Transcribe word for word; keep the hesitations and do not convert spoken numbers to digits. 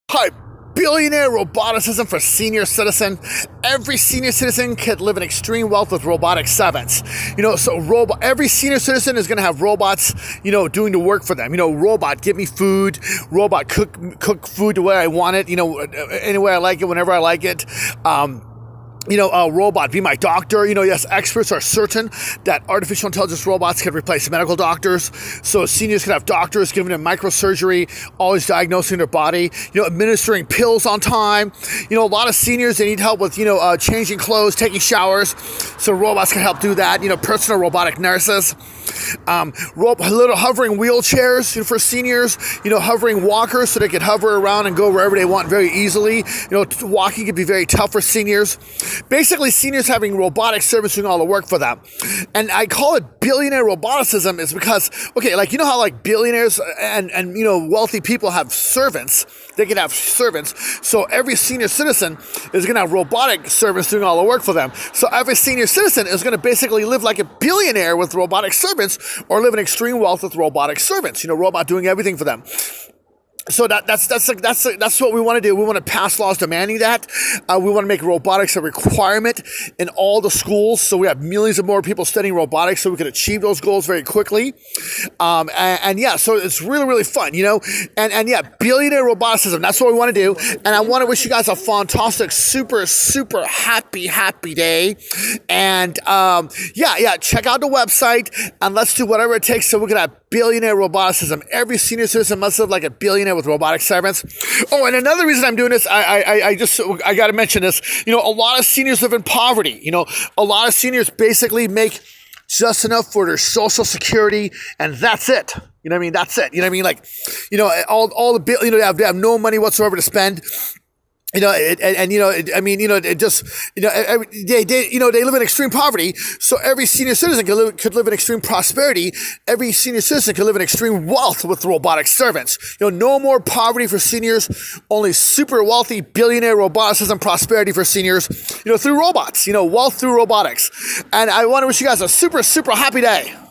Hi, billionaire roboticism for senior citizen. Every senior citizen could live in extreme wealth with robotic servants. You know, so robot. Every senior citizen is going to have robots, you know, doing the work for them. You know, robot, give me food. Robot, cook cook food the way I want it. You know, any way I like it, whenever I like it. Um, You know, a robot, be my doctor. You know, yes, experts are certain that artificial intelligence robots can replace medical doctors. So seniors can have doctors giving them microsurgery, always diagnosing their body, you know, administering pills on time. You know, a lot of seniors, they need help with, you know, uh, changing clothes, taking showers. So robots can help do that. You know, personal robotic nurses. Um, little hovering wheelchairs, you know, for seniors, you know, hovering walkers so they can hover around and go wherever they want very easily. You know, walking can be very tough for seniors. Basically, seniors having robotic servants doing all the work for them. And I call it billionaire roboticism is because, okay, like, you know how like billionaires and, and, you know, wealthy people have servants. They can have servants. So every senior citizen is going to have robotic servants doing all the work for them. So every senior citizen is going to basically live like a billionaire with robotic servants or live in extreme wealth with robotic servants. You know, robot doing everything for them. So that, that's that's that's that's what we want to do. We want to pass laws demanding that. Uh, we want to make robotics a requirement in all the schools, so we have millions of more people studying robotics, so we can achieve those goals very quickly. Um, and, and yeah, so it's really really fun, you know. And and yeah, billionaire roboticism. That's what we want to do. And I want to wish you guys a fantastic, super super happy happy day. And um, yeah yeah, check out the website and let's do whatever it takes so we can have billionaire roboticism. Every senior citizen must live like a billionaire with robotic servants. Oh, and another reason I'm doing this, I, I, I just, I got to mention this. You know, a lot of seniors live in poverty. You know, a lot of seniors basically make just enough for their social security, and that's it. You know what I mean? That's it. You know what I mean? Like, you know, all, all the bill, you know, they have, they have no money whatsoever to spend. You know, it, and, and, you know, it, I mean, you know, it just, you know, every, they, they, you know, they live in extreme poverty. So every senior citizen could live, could live in extreme prosperity. Every senior citizen could live in extreme wealth with robotic servants. You know, no more poverty for seniors, only super wealthy billionaire roboticism prosperity for seniors, you know, through robots, you know, wealth through robotics. And I want to wish you guys a super, super happy day.